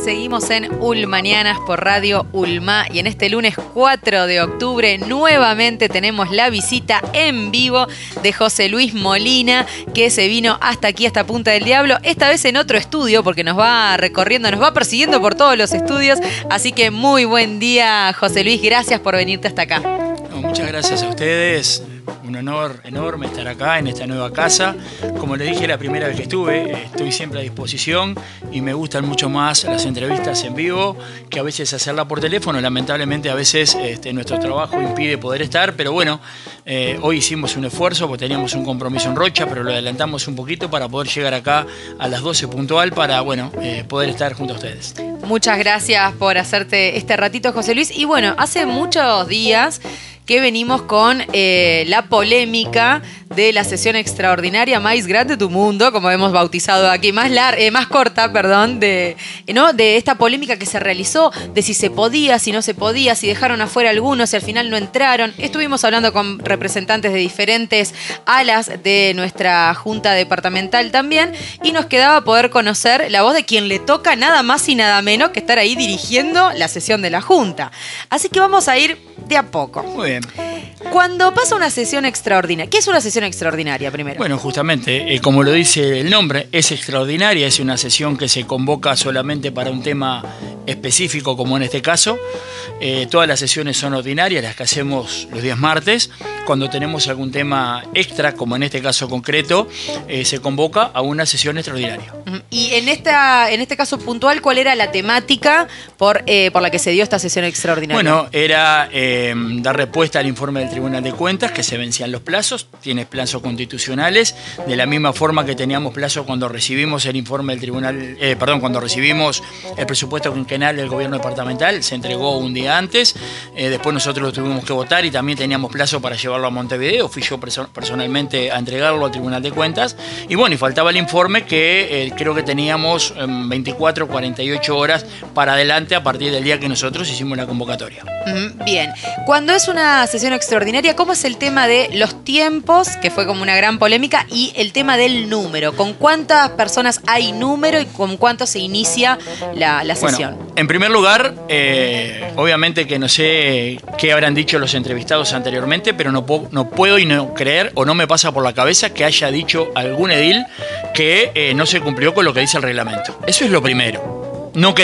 Seguimos en Ulmanianas por Radio Ulma y en este lunes 4 de octubre nuevamente tenemos la visita en vivo de José Luis Molina, que se vino hasta aquí, hasta Punta del Diablo, esta vez en otro estudio porque nos va recorriendo, nos va persiguiendo por todos los estudios, así que muy buen día, José Luis, gracias por venirte hasta acá. No, muchas gracias a ustedes. Un honor enorme estar acá en esta nueva casa. Como les dije la primera vez que estuve, estoy siempre a disposición y me gustan mucho más las entrevistas en vivo que a veces hacerla por teléfono. Lamentablemente a veces nuestro trabajo impide poder estar, pero bueno, hoy hicimos un esfuerzo porque teníamos un compromiso en Rocha, pero lo adelantamos un poquito para poder llegar acá a las 12 puntual para poder estar junto a ustedes. Muchas gracias por hacerte este ratito, José Luis. Y bueno, hace muchos días que venimos con la polémica de la sesión extraordinaria más grande de tu mundo, como hemos bautizado aquí, más corta, perdón, de esta polémica que se realizó, de si se podía, si no se podía, si dejaron afuera algunos, si al final no entraron. Estuvimos hablando con representantes de diferentes alas de nuestra Junta Departamental también, y nos quedaba poder conocer la voz de quien le toca nada más y nada menos que estar ahí dirigiendo la sesión de la Junta. Así que vamos a ir de a poco. Muy bien. Cuando pasa una sesión extraordinaria, ¿qué es una sesión extraordinaria primero? Bueno, justamente, como lo dice el nombre, es extraordinaria, es una sesión que se convoca solamente para un tema específico, como en este caso. Todas las sesiones son ordinarias, las que hacemos los días martes. Cuando tenemos algún tema extra, como en este caso concreto, se convoca a una sesión extraordinaria. Y en este caso puntual, ¿cuál era la temática por la que se dio esta sesión extraordinaria? Bueno, era dar respuesta al informe del Tribunal de Cuentas, que se vencían los plazos, tiene plazos constitucionales, de la misma forma que teníamos plazo cuando recibimos el informe del Tribunal, cuando recibimos el presupuesto quinquenal del gobierno departamental, se entregó un día antes, después nosotros lo tuvimos que votar y también teníamos plazo para llevarlo a Montevideo, fui yo personalmente a entregarlo al Tribunal de Cuentas, y bueno, y faltaba el informe que creo que teníamos 24, 48 horas para adelante a partir del día que nosotros hicimos la convocatoria. Bien, cuando es una sesión extraordinaria, ¿cómo es el tema de los tiempos, que fue como una gran polémica, y el tema del número? ¿Con cuántas personas hay número y con cuánto se inicia la sesión? Bueno, en primer lugar, obviamente que no sé qué habrán dicho los entrevistados anteriormente, pero no puedo y no creer, o no me pasa por la cabeza que haya dicho algún edil que no se cumplió con lo que dice el reglamento. Eso es lo primero. No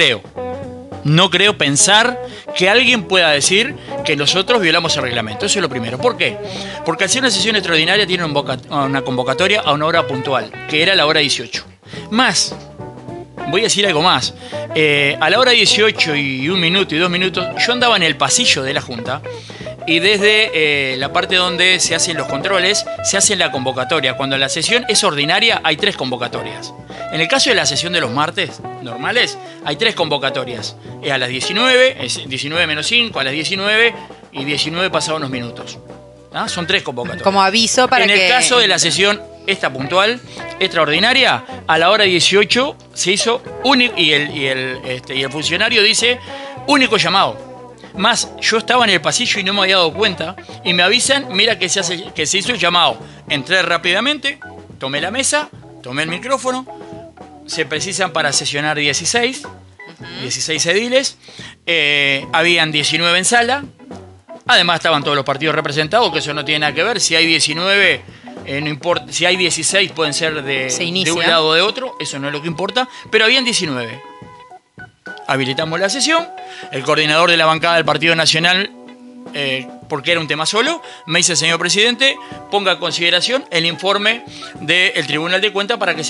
creo pensar que alguien pueda decir que nosotros violamos el reglamento. Eso es lo primero. ¿Por qué? Porque al ser una sesión extraordinaria tiene una convocatoria a una hora puntual, que era la hora 18. Más, voy a decir algo más. A la hora 18 y 1 minuto y 2 minutos, yo andaba en el pasillo de la Junta y desde la parte donde se hacen los controles, se hace la convocatoria. Cuando la sesión es ordinaria, hay 3 convocatorias. En el caso de la sesión de los martes normales, hay 3 convocatorias. Es a las 19, es 19 menos 5, a las 19 y 19 pasados unos minutos. ¿Ah? Son 3 convocatorias. Como aviso para que... En el caso de la sesión esta puntual, extraordinaria, a la hora 18 se hizo único y el funcionario dice único llamado. Más, yo estaba en el pasillo y no me había dado cuenta y me avisan, mira que se hizo el llamado. Entré rápidamente, tomé la mesa, tomé el micrófono, se precisan para sesionar 16 ediles, habían 19 en sala, además estaban todos los partidos representados, que eso no tiene nada que ver, si hay 19... no importa, si hay 16 pueden ser de un lado o de otro, eso no es lo que importa, pero habían 19. Habilitamos la sesión, el coordinador de la bancada del Partido Nacional, porque era un tema solo, me dice: señor presidente, ponga a consideración el informe del Tribunal de Cuentas para que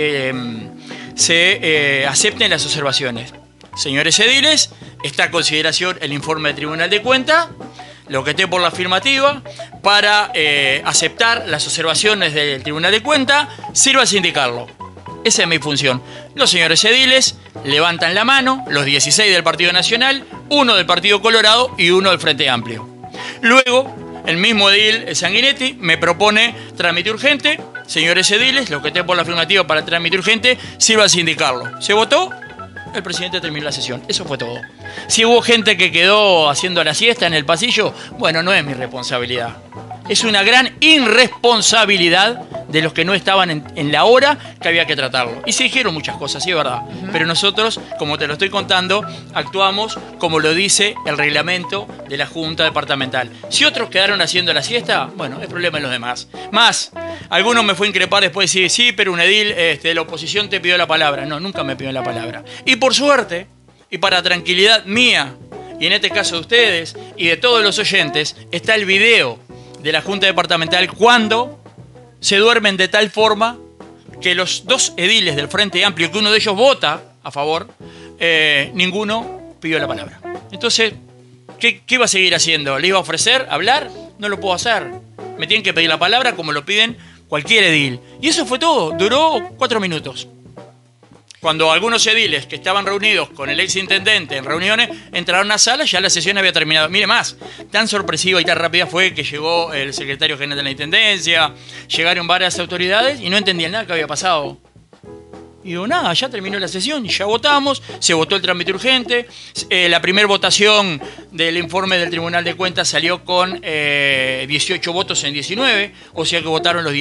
se acepten las observaciones. Señores ediles, está a consideración el informe del Tribunal de Cuentas, lo que esté por la afirmativa, para aceptar las observaciones del Tribunal de Cuentas, sirva a indicarlo. Esa es mi función. Los señores ediles levantan la mano, los 16 del Partido Nacional, 1 del Partido Colorado y 1 del Frente Amplio. Luego, el mismo edil Sanguinetti me propone trámite urgente. Señores ediles, lo que esté por la afirmativa para trámite urgente, sirva a indicarlo. ¿Se votó? El presidente terminó la sesión. Eso fue todo. Si hubo gente que quedó haciendo la siesta en el pasillo, bueno, no es mi responsabilidad. Es una gran irresponsabilidad de los que no estaban en la hora que había que tratarlo. Y se dijeron muchas cosas, sí es verdad. Pero nosotros, como te lo estoy contando, actuamos como lo dice el reglamento de la Junta Departamental. Si otros quedaron haciendo la siesta, bueno, es problema de los demás. Más, algunos me fue a increpar después de decir, sí, pero un edil de la oposición te pidió la palabra. No, nunca me pidió la palabra. Y por suerte, y para tranquilidad mía, y en este caso de ustedes y de todos los oyentes, está el video de la Junta Departamental cuando se duermen de tal forma que los dos ediles del Frente Amplio, que uno de ellos vota a favor, ninguno pidió la palabra. Entonces, ¿qué va a seguir haciendo? ¿Le iba a ofrecer hablar? No lo puedo hacer. Me tienen que pedir la palabra como lo piden cualquier edil. Y eso fue todo. Duró 4 minutos. Cuando algunos ediles que estaban reunidos con el exintendente en reuniones entraron a la sala, ya la sesión había terminado. Mire más, tan sorpresiva y tan rápida fue que llegó el secretario general de la Intendencia, llegaron varias autoridades y no entendían nada que había pasado. Y digo, nada, ya terminó la sesión y ya votamos, se votó el trámite urgente. La primera votación del informe del Tribunal de Cuentas salió con 18 votos en 19, o sea que votamos los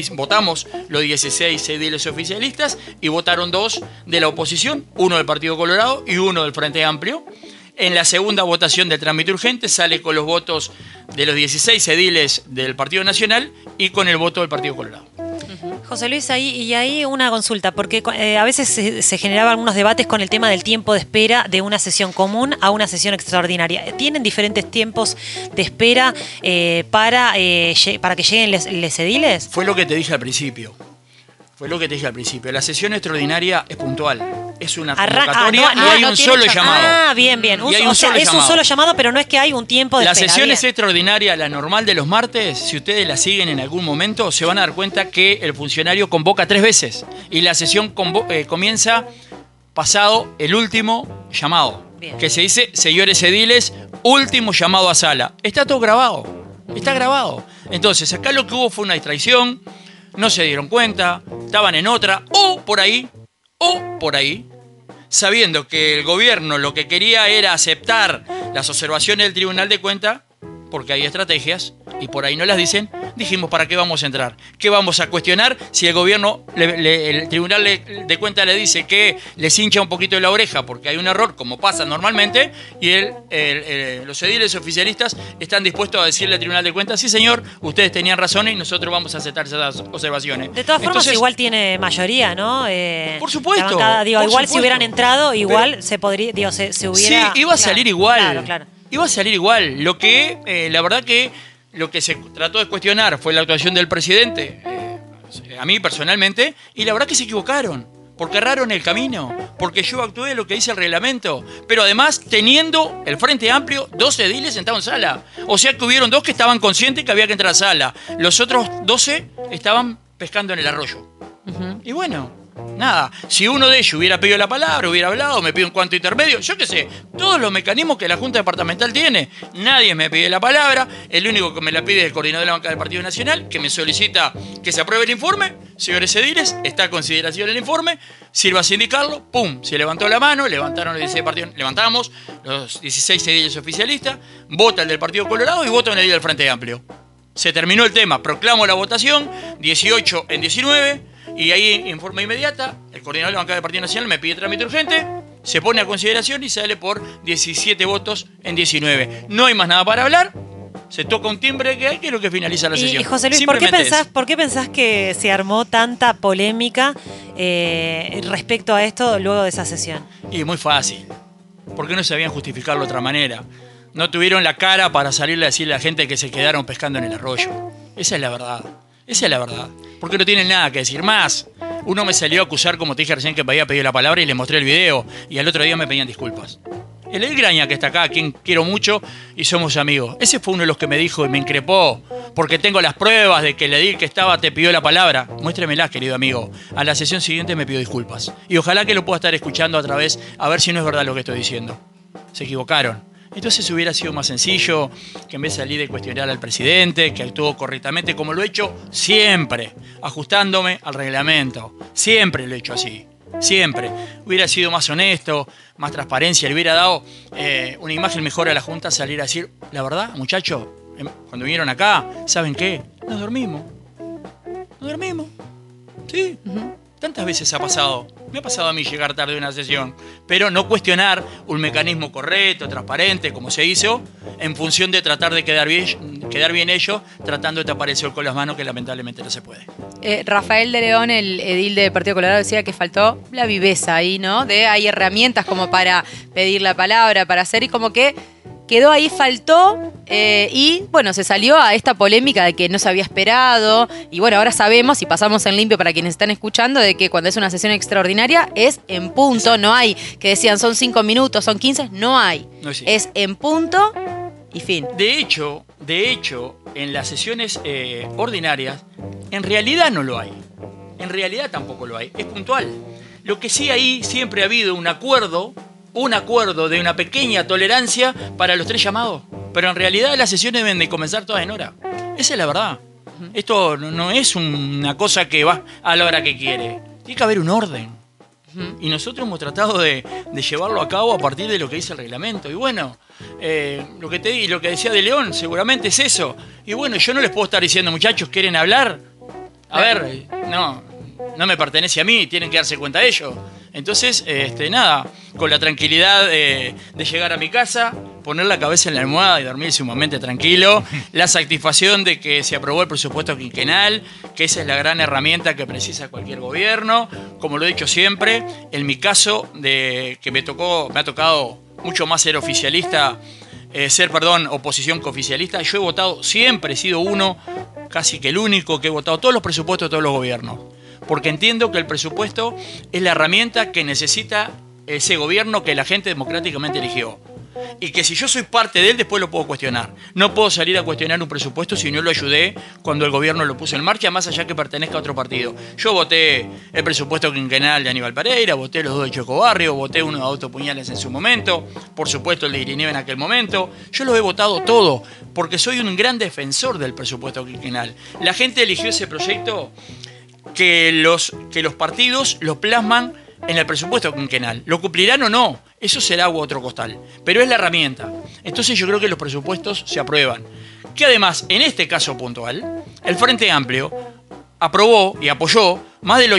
16 ediles oficialistas y votaron 2 de la oposición, 1 del Partido Colorado y 1 del Frente Amplio. En la segunda votación del trámite urgente sale con los votos de los 16 ediles del Partido Nacional y con el voto del Partido Colorado. José Luis, ahí una consulta, porque a veces se generaban algunos debates con el tema del tiempo de espera de una sesión común a una sesión extraordinaria. ¿Tienen diferentes tiempos de espera para que lleguen les ediles? Fue lo que te dije al principio. La sesión extraordinaria es puntual. Es una convocatoria y hay un solo llamado. Bien. Es un solo llamado, pero no es que hay un tiempo de espera. La sesión es extraordinaria, la normal de los martes, si ustedes la siguen en algún momento, se van a dar cuenta que el funcionario convoca 3 veces. Y la sesión comienza pasado el último llamado. Bien. Que se dice, señores ediles, último llamado a sala. Está todo grabado. Está grabado. Entonces, acá lo que hubo fue una distracción, no se dieron cuenta, estaban en otra, o por ahí, sabiendo que el gobierno lo que quería era aceptar las observaciones del Tribunal de Cuentas, porque hay estrategias, y por ahí no las dicen, dijimos, ¿para qué vamos a entrar? ¿Qué vamos a cuestionar si el gobierno, el Tribunal de Cuentas le dice que les hincha un poquito de la oreja porque hay un error, como pasa normalmente, y los ediles oficialistas están dispuestos a decirle al Tribunal de Cuentas, sí señor, ustedes tenían razón y nosotros vamos a aceptar esas observaciones. De todas formas, igual tiene mayoría, ¿no? Por supuesto. Si hubieran entrado, igual se podría, se hubiera... Sí, iba a salir igual. Claro. Iba a salir igual. Lo que, la verdad que lo que se trató de cuestionar fue la actuación del presidente, a mí personalmente, y la verdad que se equivocaron, porque erraron el camino, porque yo actué lo que dice el reglamento, pero además teniendo el Frente Amplio 12 ediles sentados en sala. O sea que hubieron 2 que estaban conscientes que había que entrar a sala. Los otros 12 estaban pescando en el arroyo. Y bueno... Nada, si uno de ellos hubiera pedido la palabra, hubiera hablado, me pidió un cuanto intermedio, yo qué sé, todos los mecanismos que la Junta Departamental tiene, nadie me pide la palabra, el único que me la pide es el coordinador de la banca del Partido Nacional, que me solicita que se apruebe el informe, señores ediles, está a consideración el informe, sirva a indicarlo, pum, se levantó la mano, levantaron los 16 partidos, levantamos los 16 ediles oficialistas, vota el del Partido Colorado y vota un edil del Frente Amplio. Se terminó el tema, proclamo la votación, 18 en 19, y ahí, en forma inmediata, el coordinador de la bancada del Partido Nacional me pide trámite urgente, se pone a consideración y sale por 17 votos en 19. No hay más nada para hablar, se toca un timbre que hay, que es lo que finaliza la sesión. Y José Luis, ¿por qué pensás que se armó tanta polémica respecto a esto luego de esa sesión? Y muy fácil, porque no sabían justificarlo de otra manera. No tuvieron la cara para salirle a decirle a la gente que se quedaron pescando en el arroyo. Esa es la verdad. Esa es la verdad. Porque no tienen nada que decir más. Uno me salió a acusar, como te dije recién, que me había pedido la palabra y le mostré el video. Y al otro día me pedían disculpas. El Edil Graña, que está acá, a quien quiero mucho y somos amigos. Ese fue uno de los que me dijo y me increpó. Porque tengo las pruebas de que el edil que estaba te pidió la palabra. Muéstremelas, querido amigo. A la sesión siguiente me pidió disculpas. Y ojalá que lo pueda estar escuchando a través, a ver si no es verdad lo que estoy diciendo. Se equivocaron. Entonces hubiera sido más sencillo que en vez de salir de cuestionar al presidente, que actuó correctamente, como lo he hecho siempre, ajustándome al reglamento. Siempre lo he hecho así. Siempre. Hubiera sido más honesto, más transparencia, le hubiera dado una imagen mejor a la Junta, salir a decir, la verdad, muchachos, cuando vinieron acá, ¿saben qué? Nos dormimos. no dormimos. Sí. Tantas veces ha pasado. Me ha pasado a mí llegar tarde a una sesión, pero no cuestionar un mecanismo correcto, transparente, como se hizo, en función de tratar de quedar bien ellos, tratando de tapar el sol con las manos, que lamentablemente no se puede. Rafael de León, el edil del Partido Colorado, decía que faltó la viveza ahí, ¿no? Hay herramientas como para pedir la palabra, para hacer, y como que quedó ahí, faltó, y bueno, se salió a esta polémica de que no se había esperado, y bueno, ahora sabemos, y pasamos en limpio para quienes están escuchando, de que cuando es una sesión extraordinaria es en punto, no hay, que decían son 5 minutos, son 15, no hay, No es así. es en punto y fin. De hecho, en las sesiones ordinarias, en realidad no lo hay. En realidad tampoco lo hay. Es puntual. Lo que sí ahí siempre ha habido un acuerdo de una pequeña tolerancia para los 3 llamados. Pero en realidad las sesiones deben de comenzar todas en hora. Esa es la verdad. Esto no es una cosa que va a la hora que quiere. Tiene que haber un orden. Y nosotros hemos tratado de llevarlo a cabo a partir de lo que dice el reglamento. Y bueno, lo que decía de León seguramente es eso. Y bueno, yo no les puedo estar diciendo, muchachos, ¿quieren hablar? A ver, no me pertenece a mí, tienen que darse cuenta ellos. Entonces, nada, con la tranquilidad de llegar a mi casa, poner la cabeza en la almohada y dormir sumamente tranquilo, la satisfacción de que se aprobó el presupuesto quinquenal, que esa es la gran herramienta que precisa cualquier gobierno. Como lo he dicho siempre, en mi caso, que me ha tocado mucho más ser oficialista, oposición que oficialista, yo he votado, siempre he sido casi que el único que he votado todos los presupuestos de todos los gobiernos. Porque entiendo que el presupuesto es la herramienta que necesita ese gobierno que la gente democráticamente eligió. Y que si yo soy parte de él, después lo puedo cuestionar. No puedo salir a cuestionar un presupuesto si no lo ayudé cuando el gobierno lo puso en marcha, más allá que pertenezca a otro partido. Yo voté el presupuesto quinquenal de Aníbal Pereira, voté los 2 de Chocobarrio, voté uno de Autopuñales en su momento, por supuesto el de Irineo en aquel momento. Yo los he votado todo, porque soy un gran defensor del presupuesto quinquenal. La gente eligió ese proyecto que los partidos lo plasman en el presupuesto quinquenal. ¿Lo cumplirán o no? Eso será otro costal. Pero es la herramienta. Entonces yo creo que los presupuestos se aprueban. Que además, en este caso puntual, el Frente Amplio aprobó y apoyó más del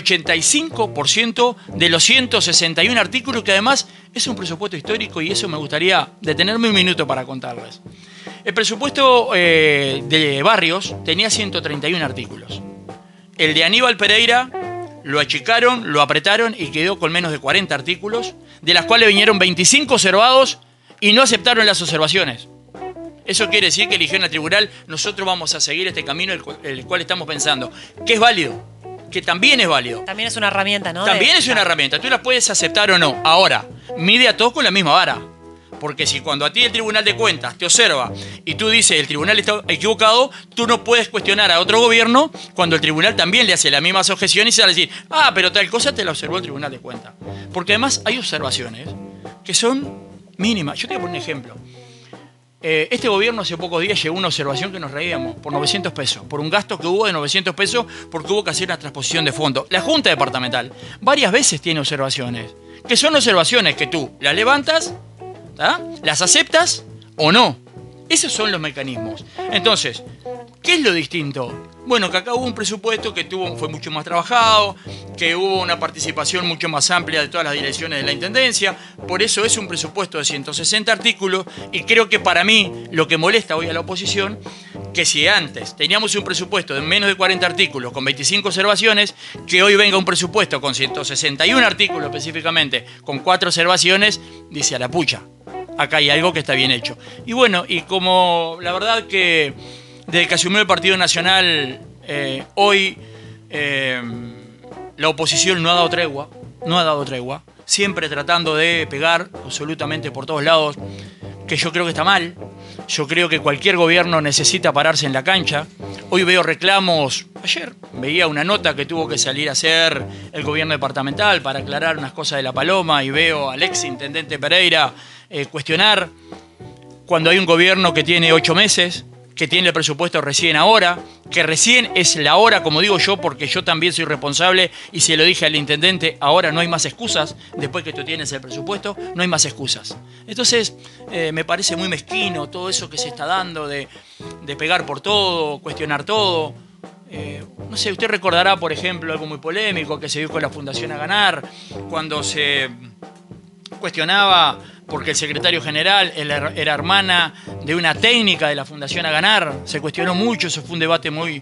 85% de los 161 artículos, que además es un presupuesto histórico, y eso me gustaría detenerme un minuto para contarles. El presupuesto de Barrios tenía 131 artículos. El de Aníbal Pereira lo achicaron, lo apretaron y quedó con menos de 40 artículos, de las cuales vinieron 25 observados y no aceptaron las observaciones. Eso quiere decir que eligieron al tribunal, nosotros vamos a seguir este camino el cual estamos pensando, que es válido, que también es válido. También es una herramienta, ¿no? También es una herramienta, tú la puedes aceptar o no. Ahora, mide a todos con la misma vara. Porque si cuando a ti el Tribunal de Cuentas te observa y tú dices el tribunal está equivocado, tú no puedes cuestionar a otro gobierno cuando el tribunal también le hace las mismas objeciones y se va a decir, pero tal cosa te la observó el Tribunal de Cuentas. Porque además hay observaciones que son mínimas. Yo te voy a poner un ejemplo. Este gobierno hace pocos días llegó una observación que nos reíamos por 900 pesos, por un gasto que hubo de 900 pesos porque hubo que hacer una transposición de fondo. La Junta Departamental varias veces tiene observaciones, que son observaciones que tú las levantas, las aceptas o no. Esos son los mecanismos. Entonces, ¿qué es lo distinto? Bueno, que acá hubo un presupuesto que fue mucho más trabajado, que hubo una participación mucho más amplia de todas las direcciones de la Intendencia, por eso es un presupuesto de 160 artículos, y creo que para mí lo que molesta hoy a la oposición, que si antes teníamos un presupuesto de menos de 40 artículos con 25 observaciones, que hoy venga un presupuesto con 161 artículos específicamente, con 4 observaciones, dice a la pucha. Acá hay algo que está bien hecho. Y bueno, y como la verdad que desde que asumió el Partido Nacional, hoy la oposición no ha dado tregua, siempre tratando de pegar absolutamente por todos lados, que yo creo que está mal. Yo creo que cualquier gobierno necesita pararse en la cancha. Hoy veo reclamos, ayer veía una nota que tuvo que salir a hacer el gobierno departamental para aclarar unas cosas de La Paloma, y veo al ex intendente Pereira cuestionar cuando hay un gobierno que tiene 8 meses, que tiene el presupuesto recién ahora, que recién es la hora, como digo yo, porque yo también soy responsable y se lo dije al intendente, ahora no hay más excusas, después que tú tienes el presupuesto, no hay más excusas. Entonces, me parece muy mezquino todo eso que se está dando de pegar por todo, cuestionar todo. No sé, usted recordará, por ejemplo, algo muy polémico que se dio con la Fundación A Ganar, cuando se cuestionaba porque el secretario general era hermana de una técnica de la Fundación A Ganar. Se cuestionó mucho, eso fue un debate muy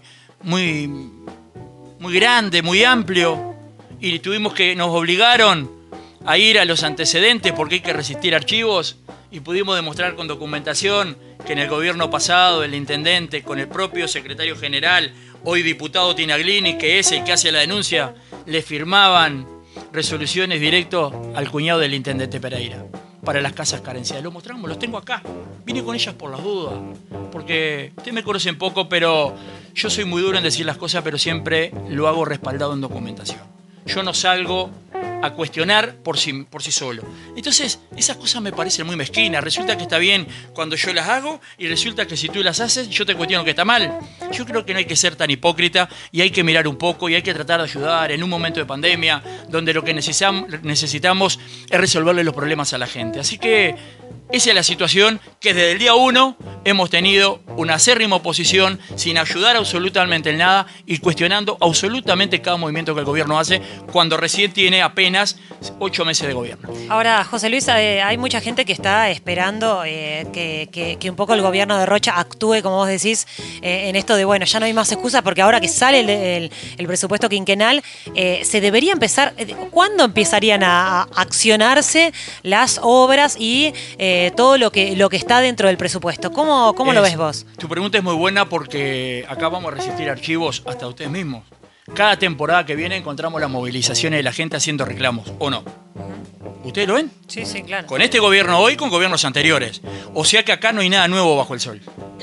grande, muy amplio, y nos obligaron a ir a los antecedentes porque hay que resistir archivos, y pudimos demostrar con documentación que en el gobierno pasado el intendente con el propio secretario general, hoy diputado Tinaglini, que es el que hace la denuncia, le firmaban resoluciones directo al cuñado del intendente Pereira para las casas carenciadas. Lo mostramos, los tengo acá. Vine con ellas por las dudas, porque ustedes me conocen poco, pero yo soy muy duro en decir las cosas, pero siempre lo hago respaldado en documentación. Yo no salgo a cuestionar por sí solo. Entonces, esas cosas me parecen muy mezquinas. Resulta que está bien cuando yo las hago y resulta que si tú las haces, yo te cuestiono que está mal. Yo creo que no hay que ser tan hipócrita y hay que mirar un poco y hay que tratar de ayudar en un momento de pandemia donde lo que necesitamos es resolverle los problemas a la gente. Así que esa es la situación que desde el día 1 hemos tenido una acérrima oposición sin ayudar absolutamente en nada y cuestionando absolutamente cada movimiento que el gobierno hace cuando recién tiene apenas 8 meses de gobierno. Ahora, José Luis, hay mucha gente que está esperando que un poco el gobierno de Rocha actúe, como vos decís, en esto de, bueno, ya no hay más excusas porque ahora que sale el presupuesto quinquenal, se debería empezar, ¿cuándo empezarían a accionarse las obras y todo lo que está dentro del presupuesto? ¿Cómo lo ves vos? Tu pregunta es muy buena porque acá vamos a resistir archivos hasta ustedes mismos. Cada temporada que viene encontramos las movilizaciones de la gente haciendo reclamos, ¿o no? ¿Ustedes lo ven? Sí, sí, claro. Con este gobierno hoy, con gobiernos anteriores. O sea que acá no hay nada nuevo bajo el sol.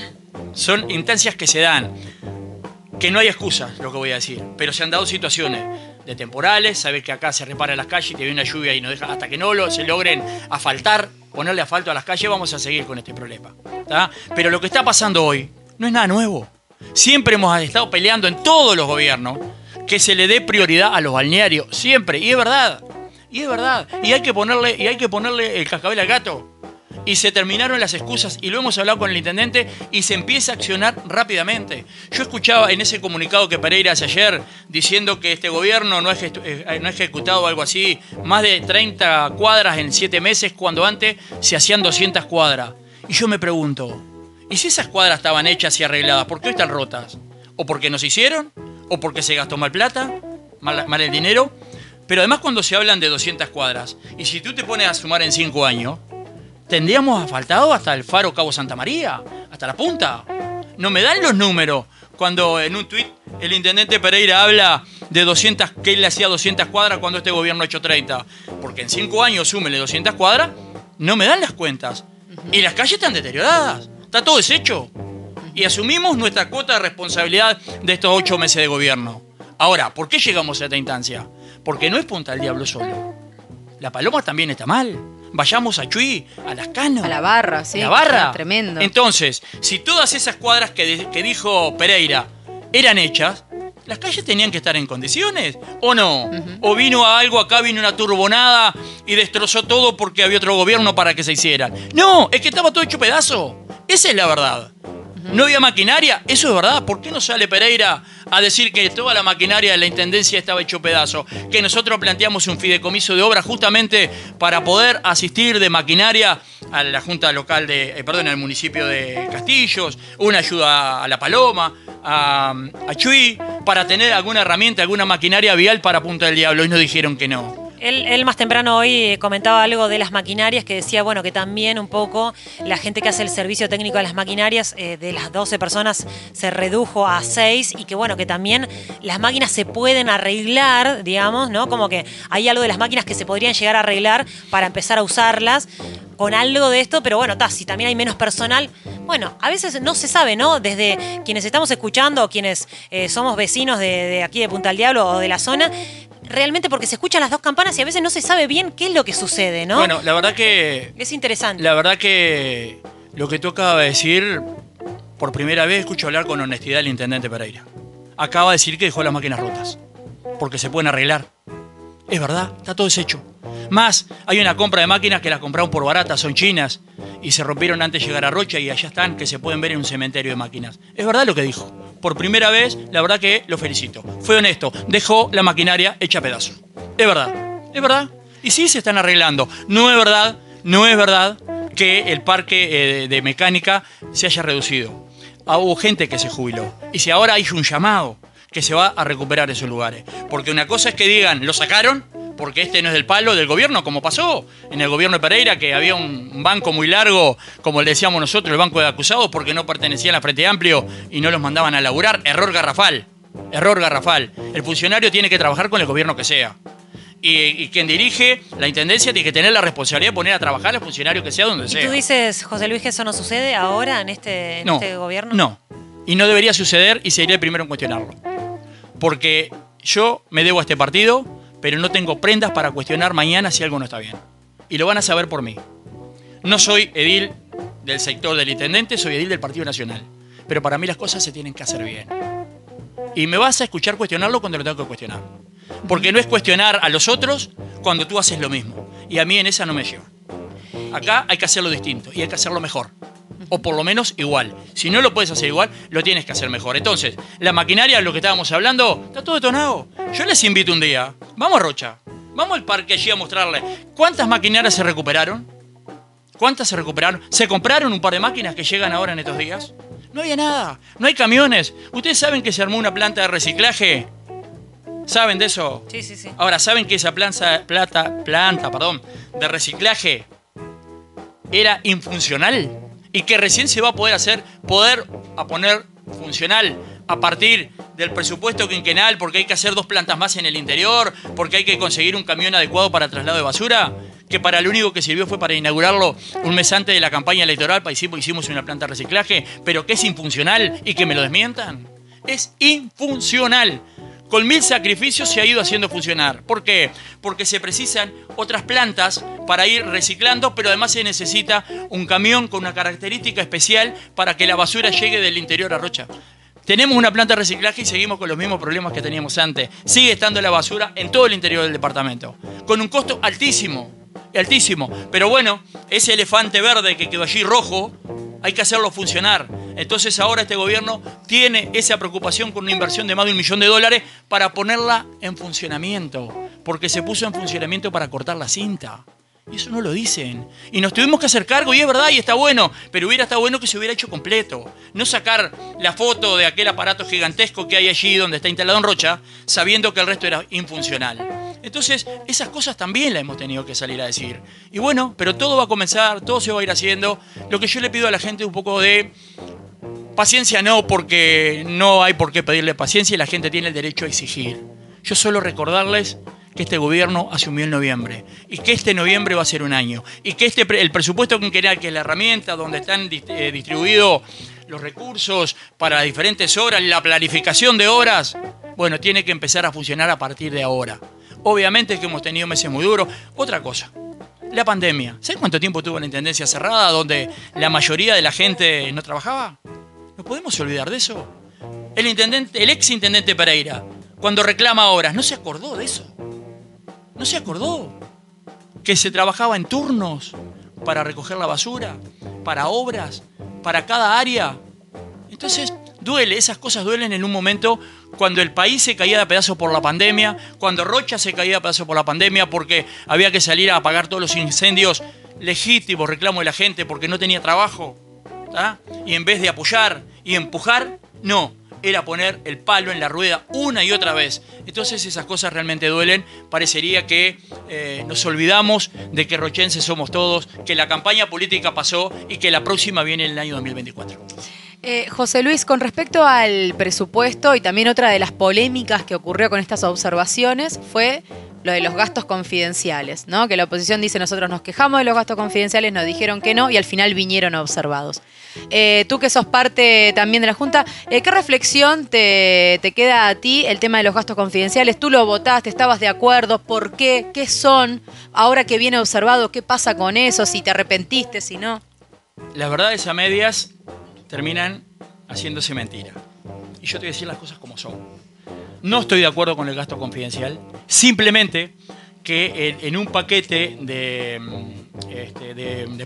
Son instancias que se dan, que no hay excusas, lo que voy a decir, pero se han dado situaciones de temporales, sabes que acá se reparan las calles, que viene una lluvia y nos deja, hasta que no se logren asfaltar, ponerle asfalto a las calles, vamos a seguir con este problema. ¿Tá? Pero lo que está pasando hoy no es nada nuevo. Siempre hemos estado peleando en todos los gobiernos que se le dé prioridad a los balnearios, siempre, y es verdad. Y es verdad. Y hay que ponerle el cascabel al gato. Y se terminaron las excusas y lo hemos hablado con el intendente y se empieza a accionar rápidamente. Yo escuchaba en ese comunicado que Pereira hace ayer diciendo que este gobierno no ha ejecutado algo así, más de 30 cuadras en 7 meses, cuando antes se hacían 200 cuadras. Y yo me pregunto, ¿y si esas cuadras estaban hechas y arregladas, por qué hoy están rotas? ¿O porque no se hicieron? ¿O porque se gastó mal plata? ¿Mal el dinero? Pero además cuando se hablan de 200 cuadras, y si tú te pones a sumar en 5 años, tendríamos asfaltado hasta el faro Cabo Santa María, hasta la punta. No me dan los números cuando en un tuit el intendente Pereira habla de 200, que él le hacía 200 cuadras cuando este gobierno ha hecho 30. Porque en 5 años súmele 200 cuadras, no me dan las cuentas. Y las calles están deterioradas, está todo deshecho. Y asumimos nuestra cuota de responsabilidad de estos 8 meses de gobierno. Ahora, ¿por qué llegamos a esta instancia? Porque no es Punta del Diablo solo. La Paloma también está mal. Vayamos a Chuy, a Las Canas. A La Barra, sí. La Barra. Tremendo. Entonces, si todas esas cuadras que dijo Pereira eran hechas, las calles tenían que estar en condiciones, ¿o no? O vino vino una turbonada y destrozó todo porque había otro gobierno para que se hicieran. No, es que estaba todo hecho pedazo. Esa es la verdad. ¿No había maquinaria? Eso es verdad. ¿Por qué no sale Pereira a decir que toda la maquinaria de la Intendencia estaba hecho pedazo? Que nosotros planteamos un fideicomiso de obra justamente para poder asistir de maquinaria a la Junta Local al municipio de Castillos, una ayuda a La Paloma, a Chuy, para tener alguna herramienta, alguna maquinaria vial para Punta del Diablo, y nos dijeron que no. Él más temprano hoy comentaba algo de las maquinarias, que decía, bueno, que también un poco la gente que hace el servicio técnico de las maquinarias, de las 12 personas se redujo a 6 y que bueno, que también las máquinas se pueden arreglar, digamos, ¿no? Como que hay algo de las máquinas que se podrían llegar a arreglar para empezar a usarlas con algo de esto, pero bueno, si también hay menos personal, bueno, a veces no se sabe, ¿no? Desde quienes estamos escuchando o quienes somos vecinos de aquí de Punta del Diablo o de la zona, realmente porque se escuchan las dos campanas y a veces no se sabe bien qué es lo que sucede, ¿no? Bueno, la verdad que... Es interesante. La verdad que lo que tú acabas de decir, por primera vez escucho hablar con honestidad al intendente Pereira. Acaba de decir que dejó las máquinas rotas, porque se pueden arreglar. Es verdad, está todo deshecho. Más, hay una compra de máquinas que las compraron por baratas, son chinas, y se rompieron antes de llegar a Rocha y allá están, que se pueden ver en un cementerio de máquinas. Es verdad lo que dijo. por primera vez, la verdad que lo felicito. Fue honesto, dejó la maquinaria hecha a pedazos. Es verdad, es verdad. Y sí se están arreglando. No es verdad que el parque de mecánica se haya reducido. Hubo gente que se jubiló. Y si ahora hay un llamado que se va a recuperar esos lugares. Porque una cosa es que digan, lo sacaron, porque este no es del palo del gobierno, como pasó en el gobierno de Pereira, que había un banco muy largo, como le decíamos nosotros, el banco de acusados, porque no pertenecían a Frente Amplio y no los mandaban a laburar. Error garrafal. Error garrafal. El funcionario tiene que trabajar con el gobierno que sea. Y quien dirige la intendencia tiene que tener la responsabilidad de poner a trabajar al funcionario que sea donde sea. ¿Y tú dices, José Luis, que eso no sucede ahora en este gobierno? No. Y no debería suceder y sería el primero en cuestionarlo. Porque yo me debo a este partido, pero no tengo prendas para cuestionar mañana si algo no está bien. Y lo van a saber por mí. No soy edil del sector del intendente, soy edil del Partido Nacional. Pero para mí las cosas se tienen que hacer bien. Y me vas a escuchar cuestionarlo cuando lo tengo que cuestionar. Porque no es cuestionar a los otros cuando tú haces lo mismo. Y a mí en esa no me lleva. Acá hay que hacerlo distinto y hay que hacerlo mejor. O por lo menos igual. Si no lo puedes hacer igual, lo tienes que hacer mejor. Entonces, la maquinaria, lo que estábamos hablando, está todo detonado. Yo les invito un día. Vamos a Rocha. Vamos al parque allí a mostrarles. ¿Cuántas maquinarias se recuperaron? ¿Cuántas se recuperaron? ¿Se compraron un par de máquinas que llegan ahora en estos días? No había nada. No hay camiones. ¿Ustedes saben que se armó una planta de reciclaje? ¿Saben de eso? Sí, sí, sí. Ahora, ¿saben que esa planta de reciclaje era infuncional? Y que recién se va a poder poner funcional a partir del presupuesto quinquenal, porque hay que hacer 2 plantas más en el interior, porque hay que conseguir un camión adecuado para traslado de basura, que para lo único que sirvió fue para inaugurarlo un mes antes de la campaña electoral, hicimos una planta de reciclaje, pero que es infuncional y que me lo desmientan. Es infuncional. Con 1000 sacrificios se ha ido haciendo funcionar. ¿Por qué? Porque se precisan otras plantas para ir reciclando, pero además se necesita un camión con una característica especial para que la basura llegue del interior a Rocha. Tenemos una planta de reciclaje y seguimos con los mismos problemas que teníamos antes. Sigue estando la basura en todo el interior del departamento, con un costo altísimo, altísimo. Pero bueno, ese elefante verde que quedó allí rojo, hay que hacerlo funcionar. Entonces ahora este gobierno tiene esa preocupación con una inversión de más de $1 millón para ponerla en funcionamiento. Porque se puso en funcionamiento para cortar la cinta. Y eso no lo dicen. Y nos tuvimos que hacer cargo, y es verdad, y está bueno. Pero hubiera estado bueno que se hubiera hecho completo. No sacar la foto de aquel aparato gigantesco que hay allí donde está instalado en Rocha, sabiendo que el resto era infuncional. Entonces, esas cosas también las hemos tenido que salir a decir. Y bueno, pero todo va a comenzar, todo se va a ir haciendo. Lo que yo le pido a la gente es un poco de paciencia, no, porque no hay por qué pedirle paciencia y la gente tiene el derecho a exigir. Yo solo recordarles que este gobierno asumió en noviembre y que este noviembre va a ser un año y que el presupuesto quinquenal, que es la herramienta donde están distribuidos los recursos para las diferentes obras, la planificación de obras, bueno, tiene que empezar a funcionar a partir de ahora. Obviamente que hemos tenido meses muy duros. Otra cosa, la pandemia. ¿Sabes cuánto tiempo tuvo la intendencia cerrada donde la mayoría de la gente no trabajaba? ¿No podemos olvidar de eso? El ex intendente Pereira, cuando reclama obras, no se acordó de eso. No se acordó que se trabajaba en turnos para recoger la basura, para obras, para cada área. Entonces, duele, esas cosas duelen en un momento cuando el país se caía de pedazo por la pandemia, cuando Rocha se caía de pedazo por la pandemia porque había que salir a apagar todos los incendios legítimos, reclamos de la gente porque no tenía trabajo. ¿Tá? Y en vez de apoyar y empujar, no, era poner el palo en la rueda una y otra vez. Entonces esas cosas realmente duelen. Parecería que nos olvidamos de que rochenses somos todos, que la campaña política pasó y que la próxima viene en el año 2024. José Luis, con respecto al presupuesto y también otra de las polémicas que ocurrió con estas observaciones fue lo de los gastos confidenciales, ¿no? Que la oposición dice, nosotros nos quejamos de los gastos confidenciales, nos dijeron que no y al final vinieron observados. Tú que sos parte también de la Junta, ¿qué reflexión te queda a ti el tema de los gastos confidenciales? ¿Tú lo votaste? ¿Estabas de acuerdo? ¿Por qué? ¿Qué son? Ahora que viene observado, ¿qué pasa con eso? Si te arrepentiste, si no. Las verdades a medias terminan haciéndose mentira. Y yo te voy a decir las cosas como son. No estoy de acuerdo con el gasto confidencial. Simplemente que en un paquete de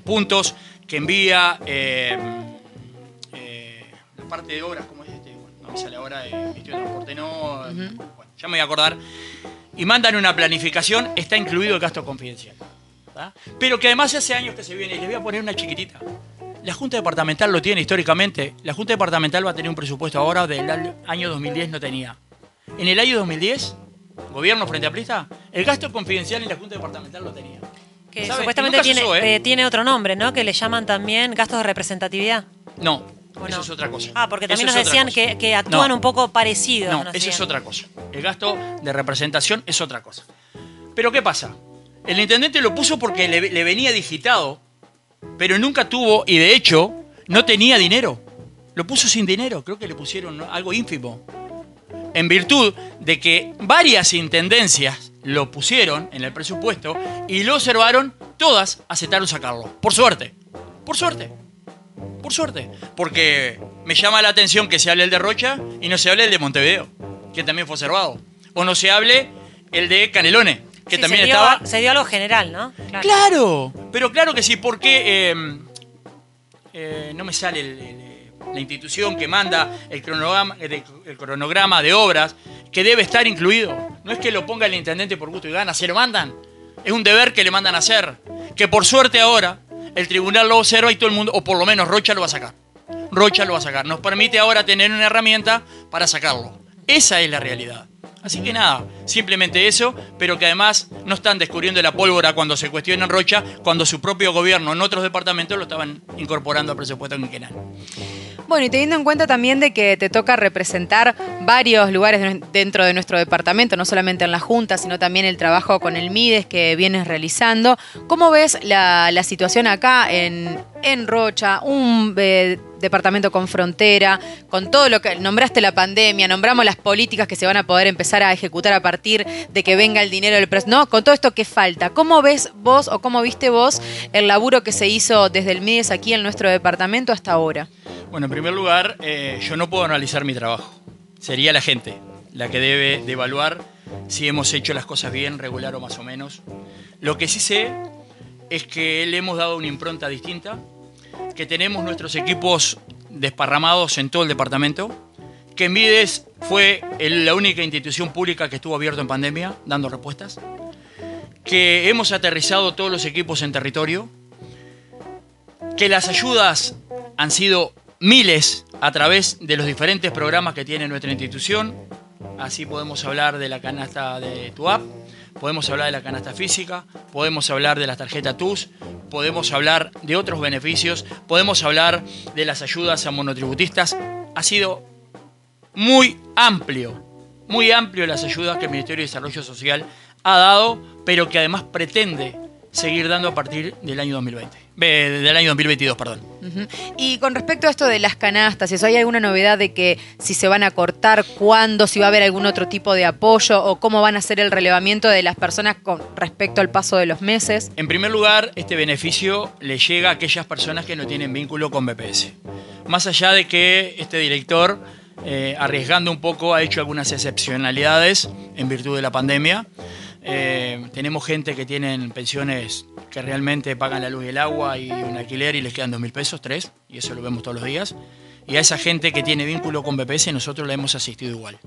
puntos que envía la parte de obras, ¿cómo es este? No, me sale ahora, Ministerio de Transporte no, bueno, ya me voy a acordar, y mandan una planificación, está incluido el gasto confidencial. ¿Tá? Pero que además hace años que se viene, y les voy a poner una chiquitita. La Junta Departamental lo tiene históricamente. La Junta Departamental va a tener un presupuesto ahora del año 2010 no tenía. En el año 2010, gobierno frente a Aprista, el gasto confidencial en la Junta Departamental lo tenía. Que ¿Sabe? supuestamente tiene otro nombre, ¿no? Que le llaman también gastos de representatividad. No, ¿O eso no? es otra cosa. Ah, porque también Eso nos es otra decían cosa. que actúan No. un poco parecidos. No, nos eso es decían. otra cosa. El gasto de representación es otra cosa. Pero ¿qué pasa? El intendente lo puso porque le venía digitado, pero nunca tuvo, y de hecho no tenía dinero. Lo puso sin dinero, creo que le pusieron algo ínfimo. En virtud de que varias intendencias lo pusieron en el presupuesto y lo observaron, todas aceptaron sacarlo. Por suerte. Por suerte. Por suerte. Porque me llama la atención que se hable el de Rocha y no se hable el de Montevideo, que también fue observado. O no se hable el de Canelones, que Sí, también se dio, estaba... se dio algo general, ¿no? Claro, pero claro que sí, porque no me sale la institución que manda el cronograma de obras que debe estar incluido. No es que lo ponga el intendente por gusto y gana, se lo mandan. Es un deber que le mandan a hacer. Que por suerte ahora el tribunal lo observa y todo el mundo, o por lo menos Rocha lo va a sacar. Rocha lo va a sacar. Nos permite ahora tener una herramienta para sacarlo. Esa es la realidad. Así que nada, simplemente eso, pero que además no están descubriendo la pólvora cuando se cuestiona en Rocha, cuando su propio gobierno en otros departamentos lo estaban incorporando al presupuesto quinquenal. Bueno, y teniendo en cuenta también de que te toca representar varios lugares dentro de nuestro departamento, no solamente en la Junta, sino también el trabajo con el MIDES que vienes realizando, ¿cómo ves la situación acá en Rocha, un departamento con frontera, con todo lo que nombraste, la pandemia, nombramos las políticas que se van a poder empezar a ejecutar a partir de que venga el dinero del presupuesto, no, con todo esto que falta? ¿Cómo ves vos o cómo viste vos el laburo que se hizo desde el MIDES aquí en nuestro departamento hasta ahora? Bueno, en primer lugar, yo no puedo analizar mi trabajo. Sería la gente la que debe de evaluar si hemos hecho las cosas bien, regular o más o menos. Lo que sí sé es que le hemos dado una impronta distinta, que tenemos nuestros equipos desparramados en todo el departamento, que MIDES fue la única institución pública que estuvo abierto en pandemia, dando respuestas, que hemos aterrizado todos los equipos en territorio, que las ayudas han sido miles a través de los diferentes programas que tiene nuestra institución. Así podemos hablar de la canasta de TUAP, podemos hablar de la canasta física, podemos hablar de las tarjetas TUS, podemos hablar de otros beneficios, podemos hablar de las ayudas a monotributistas. Ha sido muy amplio las ayudas que el Ministerio de Desarrollo Social ha dado, pero que además pretende seguir dando a partir del año 2022, perdón. Y con respecto a esto de las canastas, ¿eso hay alguna novedad de que si se van a cortar, cuándo, si va a haber algún otro tipo de apoyo o cómo van a hacer el relevamiento de las personas con respecto al paso de los meses? En primer lugar, este beneficio le llega a aquellas personas que no tienen vínculo con BPS. Más allá de que este director, arriesgando un poco, ha hecho algunas excepcionalidades en virtud de la pandemia. Tenemos gente que tienen pensiones que realmente pagan la luz y el agua y un alquiler y les quedan 2.000 pesos, 3, y eso lo vemos todos los días. Y a esa gente que tiene vínculo con BPS nosotros la hemos asistido igual.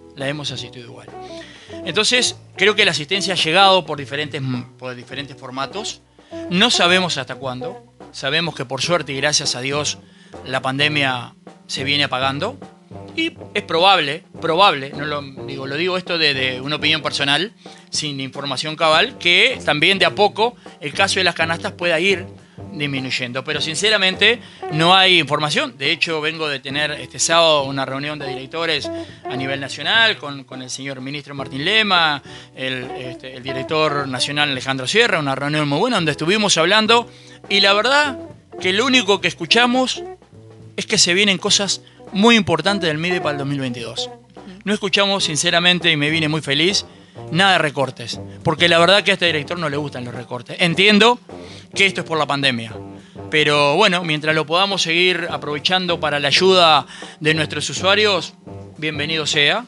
Entonces, creo que la asistencia ha llegado por diferentes formatos. No sabemos hasta cuándo. Sabemos que por suerte y gracias a Dios la pandemia se viene apagando. Y es probable, no lo digo esto de una opinión personal, sin información cabal, que también de a poco el caso de las canastas pueda ir disminuyendo. Pero sinceramente no hay información. De hecho, vengo de tener este sábado una reunión de directores a nivel nacional con el señor ministro Martín Lema, el director nacional Alejandro Sierra, una reunión muy buena donde estuvimos hablando. Y la verdad que lo único que escuchamos es que se vienen cosas muy importante del MIDE para el 2022. No escuchamos, sinceramente, y me vine muy feliz, nada de recortes. Porque la verdad que a este director no le gustan los recortes. Entiendo que esto es por la pandemia. Pero bueno, mientras lo podamos seguir aprovechando para la ayuda de nuestros usuarios, bienvenido sea.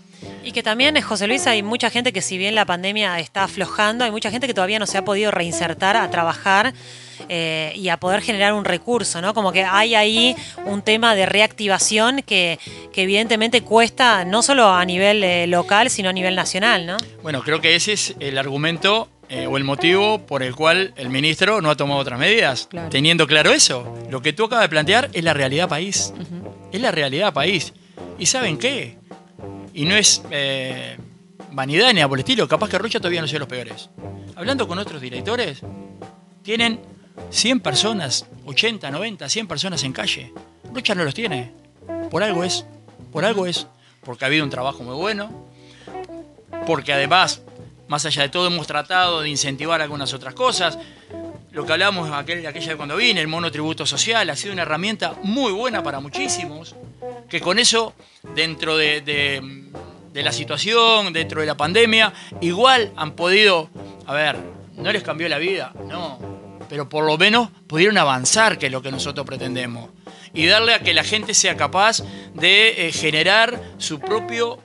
Y que también, José Luis, hay mucha gente que si bien la pandemia está aflojando, hay mucha gente que todavía no se ha podido reinsertar a trabajar y a poder generar un recurso, ¿no? Como que hay ahí un tema de reactivación que evidentemente cuesta no solo a nivel local, sino a nivel nacional, ¿no? Bueno, creo que ese es el argumento o el motivo por el cual el ministro no ha tomado otras medidas. Claro. Teniendo claro eso, lo que tú acabas de plantear es la realidad país. Es la realidad país. ¿Y saben qué? Y no es vanidad ni por el estilo, capaz que Rocha todavía no sea los peores. Hablando con otros directores, tienen 100 personas, 80, 90, 100 personas en calle. Rocha no los tiene. Por algo es. Por algo es. Porque ha habido un trabajo muy bueno. Porque además, más allá de todo, hemos tratado de incentivar algunas otras cosas. Lo que hablábamos aquella vez cuando vine, el monotributo social, ha sido una herramienta muy buena para muchísimos. Que con eso, dentro de la situación, dentro de la pandemia, igual han podido, a ver, no les cambió la vida, no, pero por lo menos pudieron avanzar, que es lo que nosotros pretendemos, y darle a que la gente sea capaz de generar sus propios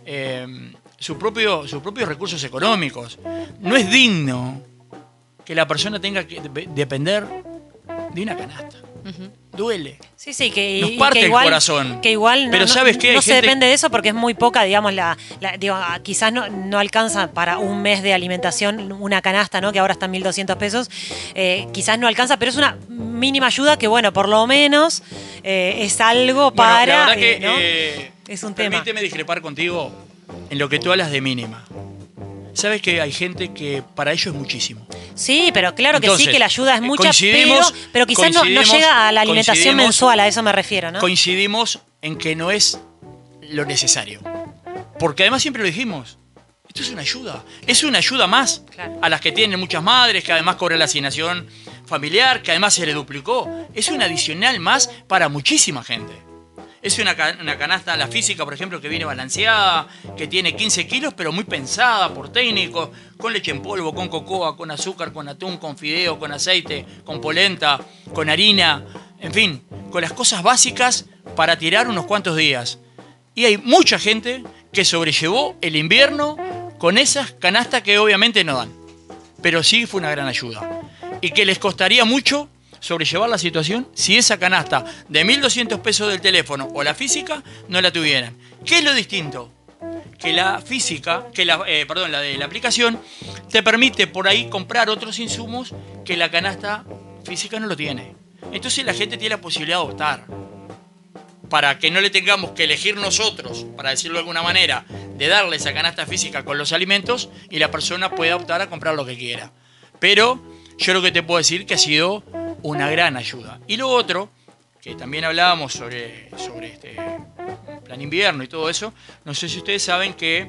recursos económicos. No es digno que la persona tenga que depender de una canasta. Duele. Sí, sí, que, nos parte que igual, el corazón. Que igual pero ¿sabes qué? No se depende de eso porque es muy poca, digamos, digo, quizás no alcanza para un mes de alimentación una canasta, ¿no? Que ahora está en 1.200 pesos. Quizás no alcanza, pero es una mínima ayuda que, bueno, por lo menos es algo para... Bueno, la verdad que, ¿no? Es un tema. Permíteme discrepar contigo en lo que tú hablas de mínima. Sabes que hay gente que para ello es muchísimo. Sí, pero claro que Entonces, sí, que la ayuda es mucha, coincidimos- pero quizás no llega a la alimentación coincidimos- mensual, a eso me refiero, ¿no? Coincidimos en que no es lo necesario. Porque además siempre lo dijimos, esto es una ayuda más Claro. a las que tienen muchas madres, que además cobran la asignación familiar, que además se le duplicó. Es un adicional más para muchísima gente. Es una canasta, la física, por ejemplo, que viene balanceada, que tiene 15 kilos, pero muy pensada por técnicos, con leche en polvo, con cocoa, con azúcar, con atún, con fideo, con aceite, con polenta, con harina, en fin, con las cosas básicas para tirar unos cuantos días. Y hay mucha gente que sobrellevó el invierno con esas canastas que obviamente no dan, pero sí fue una gran ayuda. Y que les costaría mucho sobrellevar la situación si esa canasta de 1.200 pesos del teléfono o la física no la tuvieran. ¿Qué es lo distinto? Que la física, la de la aplicación, te permite por ahí comprar otros insumos que la canasta física no lo tiene. Entonces la gente tiene la posibilidad de optar. Para que no le tengamos que elegir nosotros, para decirlo de alguna manera, de darle esa canasta física con los alimentos y la persona pueda optar a comprar lo que quiera. Pero yo lo que te puedo decir que ha sido una gran ayuda. Y lo otro, que también hablábamos sobre este plan invierno y todo eso, no sé si ustedes saben que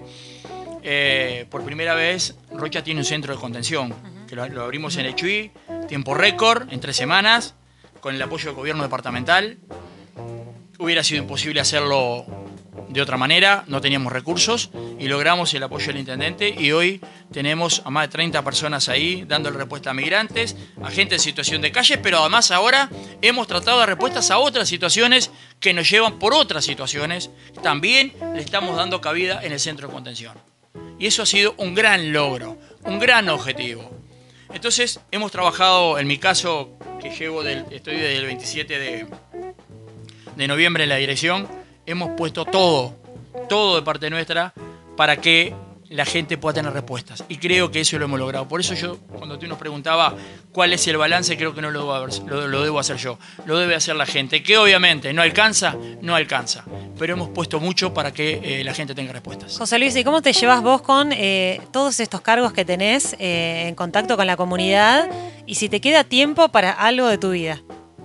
por primera vez Rocha tiene un centro de contención, que lo abrimos en el Chuy, tiempo récord, en 3 semanas, con el apoyo del gobierno departamental. Hubiera sido imposible hacerlo de otra manera, no teníamos recursos y logramos el apoyo del intendente y hoy tenemos a más de 30 personas ahí dándole respuesta a migrantes, a gente en situación de calle, pero además ahora hemos tratado de dar respuestas a otras situaciones que nos llevan por otras situaciones. También le estamos dando cabida en el centro de contención. Y eso ha sido un gran logro, un gran objetivo. Entonces hemos trabajado, en mi caso, que estoy desde el 27 de noviembre en la dirección, hemos puesto todo de parte nuestra para que la gente pueda tener respuestas. Y creo que eso lo hemos logrado. Por eso yo, cuando tú nos preguntabas cuál es el balance, creo que no lo debo hacer yo. Lo debe hacer la gente, que obviamente no alcanza. Pero hemos puesto mucho para que la gente tenga respuestas. José Luis, ¿y cómo te llevas vos con todos estos cargos que tenés en contacto con la comunidad? Y si te queda tiempo para algo de tu vida.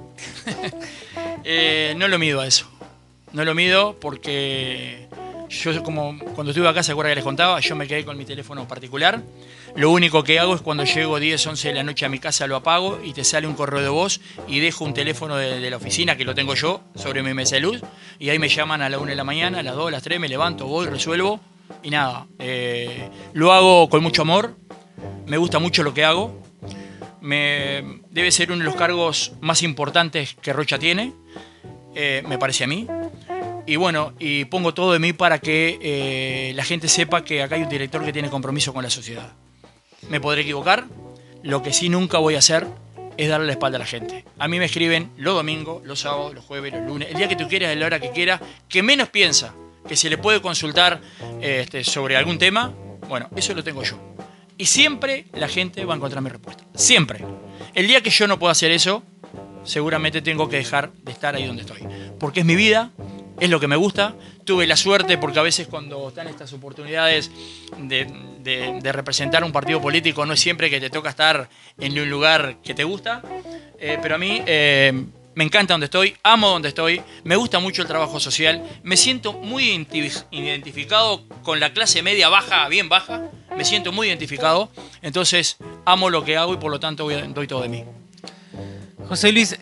No lo mido a eso. No lo mido porque yo, como cuando estuve acá, ¿se acuerda que les contaba? Yo me quedé con mi teléfono particular. Lo único que hago es cuando llego 10, 11 de la noche a mi casa, lo apago y te sale un correo de voz y dejo un teléfono de la oficina, que lo tengo yo, sobre mi mesa de luz. Y ahí me llaman a la 1 de la mañana, a las 2, a las 3, me levanto, voy, resuelvo. Y nada, lo hago con mucho amor. Me gusta mucho lo que hago. Debe ser uno de los cargos más importantes que Rocha tiene, me parece a mí. Y bueno, y pongo todo de mí para que la gente sepa que acá hay un director que tiene compromiso con la sociedad. Me podré equivocar, lo que sí nunca voy a hacer es darle la espalda a la gente. A mí me escriben los domingos, los sábados, los jueves, los lunes, el día que tú quieras, a la hora que quieras, que menos piensa que se le puede consultar sobre algún tema, bueno, eso lo tengo yo. Y siempre la gente va a encontrar mi respuesta. Siempre. El día que yo no pueda hacer eso, seguramente tengo que dejar de estar ahí donde estoy. Porque es mi vida, es lo que me gusta. Tuve la suerte, porque a veces cuando están estas oportunidades de representar un partido político, no es siempre que te toca estar en un lugar que te gusta. Pero a mí me encanta donde estoy, amo donde estoy, me gusta mucho el trabajo social, me siento muy identificado con la clase media baja, bien baja, me siento muy identificado, entonces amo lo que hago y por lo tanto doy todo de mí. José Luis,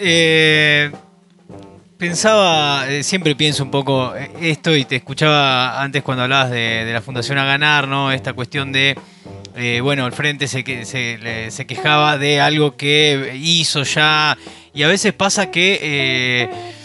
pensaba, siempre pienso un poco esto y te escuchaba antes cuando hablabas de la Fundación A Ganar, ¿no? Esta cuestión de, bueno, el Frente se quejaba de algo que hizo ya y a veces pasa que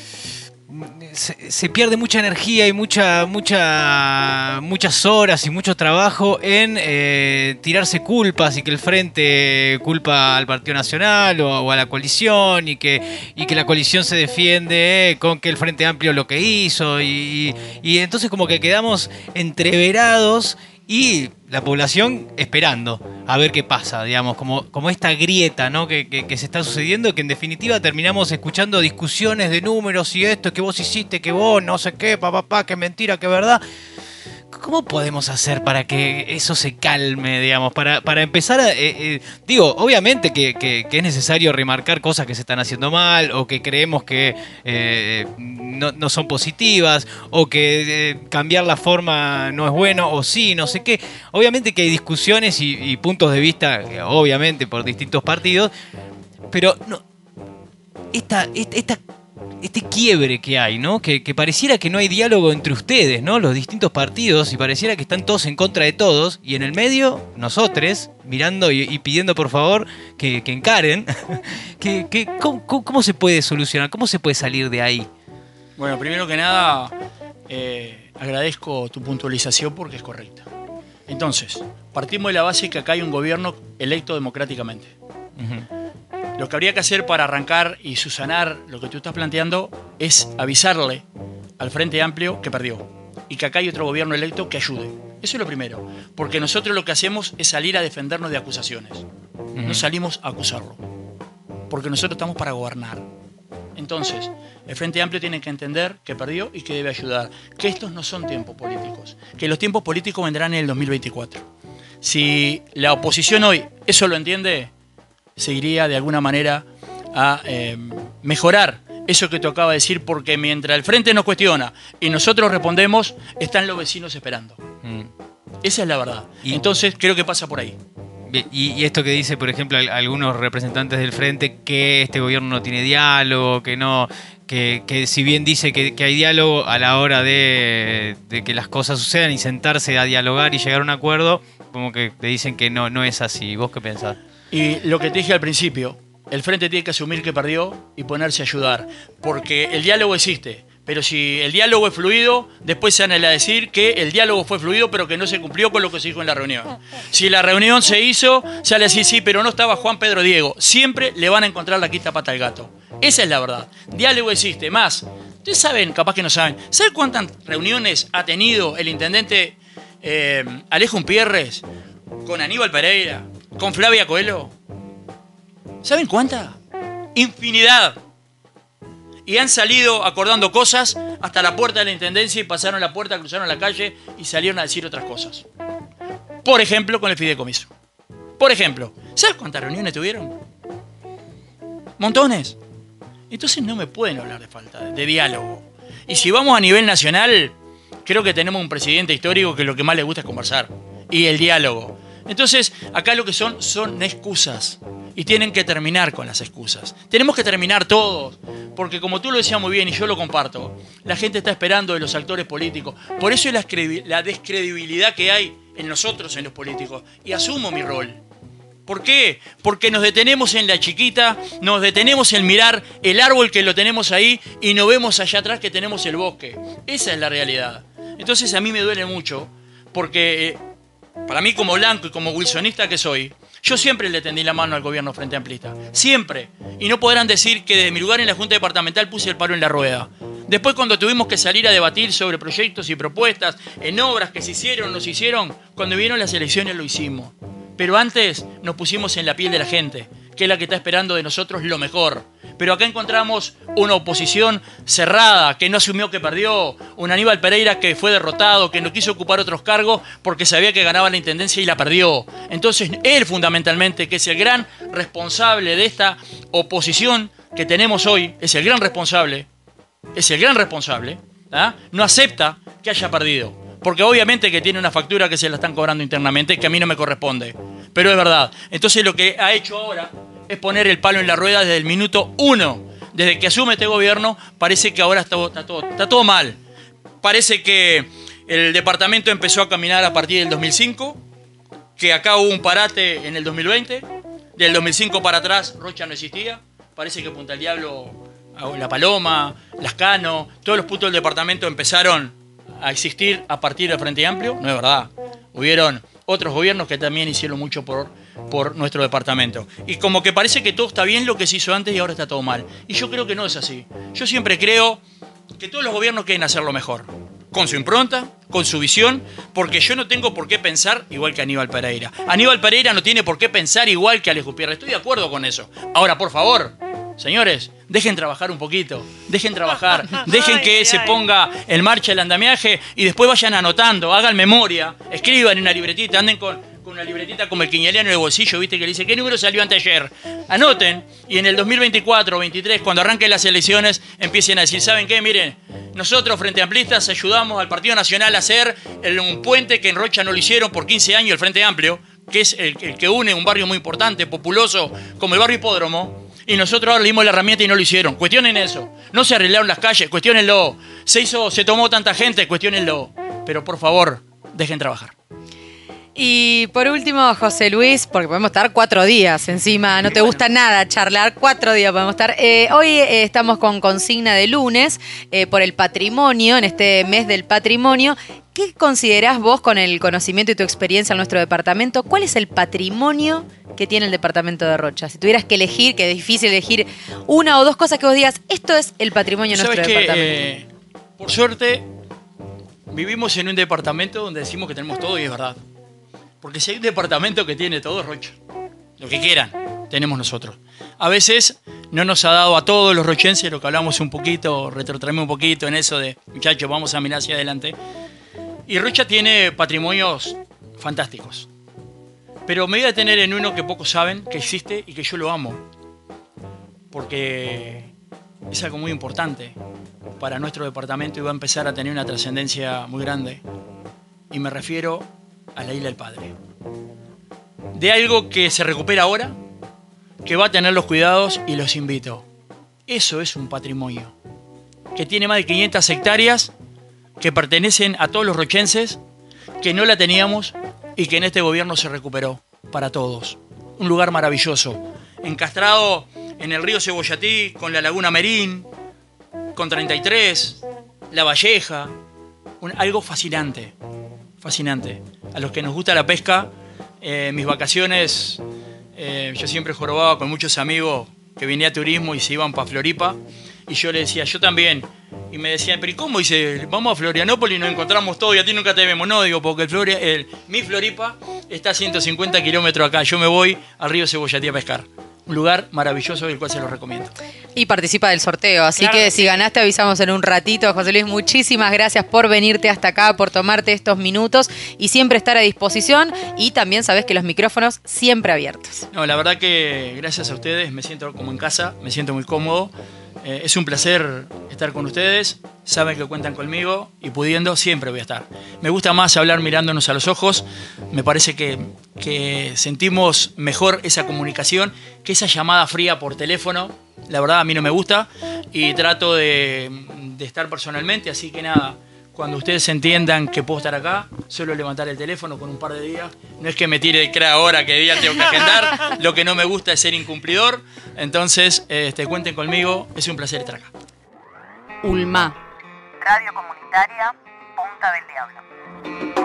se pierde mucha energía y muchas horas y mucho trabajo en tirarse culpas y que el Frente culpa al Partido Nacional o a la coalición y que la coalición se defiende con que el Frente Amplio lo que hizo y entonces como que quedamos entreverados y la población esperando a ver qué pasa, digamos, como esta grieta, ¿no? que se está sucediendo, que en definitiva terminamos escuchando discusiones de números y esto, que vos hiciste, que vos, no sé qué, papá, que mentira, que verdad. ¿Cómo podemos hacer para que eso se calme, digamos? Para empezar a... digo, obviamente que es necesario remarcar cosas que se están haciendo mal o que creemos que no son positivas o que cambiar la forma no es bueno o sí, no sé qué. Obviamente que hay discusiones y puntos de vista, obviamente, por distintos partidos, pero no, este quiebre que hay, ¿no? Que pareciera que no hay diálogo entre ustedes, ¿no? Los distintos partidos, y pareciera que están todos en contra de todos, y en el medio, nosotros, mirando y pidiendo por favor que encaren. ¿Cómo se puede solucionar? ¿Cómo se puede salir de ahí? Bueno, primero que nada, agradezco tu puntualización porque es correcta. Entonces, partimos de la base que acá hay un gobierno electo democráticamente. Uh-huh. Lo que habría que hacer para arrancar y subsanar lo que tú estás planteando es avisarle al Frente Amplio que perdió y que acá hay otro gobierno electo que ayude. Eso es lo primero, porque nosotros lo que hacemos es salir a defendernos de acusaciones. No salimos a acusarlo, porque nosotros estamos para gobernar. Entonces, el Frente Amplio tiene que entender que perdió y que debe ayudar, que estos no son tiempos políticos, que los tiempos políticos vendrán en el 2024. Si la oposición hoy eso lo entiende, se iría de alguna manera a mejorar eso que te acaba de decir, porque mientras el Frente nos cuestiona y nosotros respondemos, están los vecinos esperando. Esa es la verdad. Entonces creo que pasa por ahí. Y esto que dice, por ejemplo, algunos representantes del Frente, que este gobierno no tiene diálogo, que si bien dice que hay diálogo a la hora de que las cosas sucedan y sentarse a dialogar y llegar a un acuerdo, como que te dicen que no es así. ¿Vos qué pensás? Y lo que te dije al principio, el Frente tiene que asumir que perdió y ponerse a ayudar, porque el diálogo existe, pero si el diálogo es fluido, después se van a decir que el diálogo fue fluido pero que no se cumplió con lo que se dijo en la reunión. Si la reunión se hizo, se van a decir sí, pero no estaba Juan Pedro Diego. Siempre le van a encontrar la quinta pata al gato. Esa es la verdad. Diálogo existe. Más, ustedes saben, capaz que no saben, ¿saben cuántas reuniones ha tenido el intendente Alejo Umpierres con Aníbal Pereira, con Flavia Coelho? ¿Saben cuántas? Infinidad. Y han salido acordando cosas hasta la puerta de la intendencia y pasaron la puerta, cruzaron la calle y salieron a decir otras cosas. Por ejemplo, con el fideicomiso. Por ejemplo, ¿sabes cuántas reuniones tuvieron? Montones. Entonces no me pueden hablar de falta de diálogo. Y si vamos a nivel nacional, creo que tenemos un presidente histórico que lo que más le gusta es conversar. Y el diálogo. Entonces, acá lo que son excusas. Y tienen que terminar con las excusas. Tenemos que terminar todos. Porque como tú lo decías muy bien y yo lo comparto, la gente está esperando de los actores políticos. Por eso es la descredibilidad que hay en nosotros, en los políticos. Y asumo mi rol. ¿Por qué? Porque nos detenemos en la chiquita, nos detenemos en mirar el árbol que lo tenemos ahí y no vemos allá atrás que tenemos el bosque. Esa es la realidad. Entonces a mí me duele mucho porque para mí como blanco y como wilsonista que soy, yo siempre le tendí la mano al gobierno Frente Amplista. Siempre. Y no podrán decir que desde mi lugar en la Junta Departamental puse el palo en la rueda. Después cuando tuvimos que salir a debatir sobre proyectos y propuestas, en obras que se hicieron o no se hicieron, cuando vinieron las elecciones lo hicimos. Pero antes nos pusimos en la piel de la gente, que es la que está esperando de nosotros lo mejor. Pero acá encontramos una oposición cerrada, que no asumió que perdió, un Aníbal Pereira que fue derrotado, que no quiso ocupar otros cargos porque sabía que ganaba la intendencia y la perdió. Entonces él fundamentalmente, que es el gran responsable de esta oposición que tenemos hoy, es el gran responsable, ¿ah? No acepta que haya perdido. Porque obviamente que tiene una factura que se la están cobrando internamente, que a mí no me corresponde. Pero es verdad. Entonces lo que ha hecho ahora es poner el palo en la rueda desde el minuto 1. Desde que asume este gobierno, parece que ahora está todo mal. Parece que el departamento empezó a caminar a partir del 2005, que acá hubo un parate en el 2020. Del 2005 para atrás, Rocha no existía. Parece que Punta del Diablo, La Paloma, Lascano, todos los puntos del departamento empezaron a existir a partir del Frente Amplio. No es verdad. Hubieron otros gobiernos que también hicieron mucho por nuestro departamento. Y como que parece que todo está bien lo que se hizo antes y ahora está todo mal. Y yo creo que no es así. Yo siempre creo que todos los gobiernos quieren hacerlo mejor. Con su impronta, con su visión, porque yo no tengo por qué pensar igual que Aníbal Pereira. Aníbal Pereira no tiene por qué pensar igual que Alex Gutiérrez. Estoy de acuerdo con eso. Ahora, por favor, señores, dejen trabajar un poquito, dejen trabajar, dejen que se ponga en marcha el andamiaje y después vayan anotando, hagan memoria, escriban en una libretita, anden con una libretita como el quinieliano en el bolsillo, viste, que le dice, ¿qué número salió anteayer? Anoten, y en el 2024 o 2023, cuando arranquen las elecciones, empiecen a decir, ¿saben qué? Miren, nosotros, Frente Amplistas, ayudamos al Partido Nacional a hacer un puente que en Rocha no lo hicieron por 15 años, el Frente Amplio, que es el que une un barrio muy importante, populoso, como el barrio Hipódromo. Y nosotros ahora le dimos la herramienta y no lo hicieron. Cuestionen eso. No se arreglaron las calles, cuestionenlo. Se tomó tanta gente, cuestionenlo. Pero por favor, dejen trabajar. Y por último, José Luis, porque podemos estar 4 días encima, no te gusta nada charlar, 4 días podemos estar. Hoy estamos con consigna de lunes por el patrimonio, en este mes del patrimonio. ¿Qué considerás vos, con el conocimiento y tu experiencia en nuestro departamento, cuál es el patrimonio que tiene el departamento de Rocha? Si tuvieras que elegir, que es difícil elegir una o dos cosas que vos digas, esto es el patrimonio de nuestro departamento. Por suerte, vivimos en un departamento donde decimos que tenemos todo y es verdad. Porque si hay un departamento que tiene todo, es Rocha. Lo que quieran, tenemos nosotros. A veces no nos ha dado a todos los rochenses, lo que hablamos un poquito, retrotraemos un poquito en eso de, muchachos, vamos a mirar hacia adelante. Y Rocha tiene patrimonios fantásticos. Pero me voy a detener en uno que pocos saben que existe y que yo lo amo. Porque es algo muy importante para nuestro departamento y va a empezar a tener una trascendencia muy grande. Y me refiero a la Isla del Padre. De algo que se recupera ahora, que va a tener los cuidados y los invito. Eso es un patrimonio. Que tiene más de 500 hectáreas, que pertenecen a todos los rochenses, que no la teníamos y que en este gobierno se recuperó para todos. Un lugar maravilloso, encastrado en el río Cebollatí, con la laguna Merín, con 33, La Valleja, algo fascinante, fascinante. A los que nos gusta la pesca, mis vacaciones, yo siempre jorobaba con muchos amigos que venía a turismo y se iban para Floripa, y yo le decía, yo también. Y me decían, pero ¿y cómo? Dice, vamos a Florianópolis y nos encontramos todo y a ti nunca te vemos. No, digo, porque mi Floripa está a 150 kilómetros acá. Yo me voy al río Cebollatí a pescar. Un lugar maravilloso del cual se lo recomiendo. Y participa del sorteo, así Claro que que si sí. ganaste avisamos en un ratito. José Luis, muchísimas gracias por venirte hasta acá, por tomarte estos minutos y siempre estar a disposición. Y también sabes que los micrófonos siempre abiertos. No, la verdad que gracias a ustedes me siento como en casa, me siento muy cómodo. Es un placer estar con ustedes, saben que cuentan conmigo y pudiendo siempre voy a estar. Me gusta más hablar mirándonos a los ojos, me parece que sentimos mejor esa comunicación que esa llamada fría por teléfono. La verdad a mí no me gusta y trato de estar personalmente, así que nada, Cuando ustedes entiendan que puedo estar acá, suelo levantar el teléfono con un par de días. No es que me tire el CRA ahora, que día tengo que agendar. Lo que no me gusta es ser incumplidor. Entonces, cuenten conmigo. Es un placer estar acá. ULMA. Radio Comunitaria Punta del Diablo.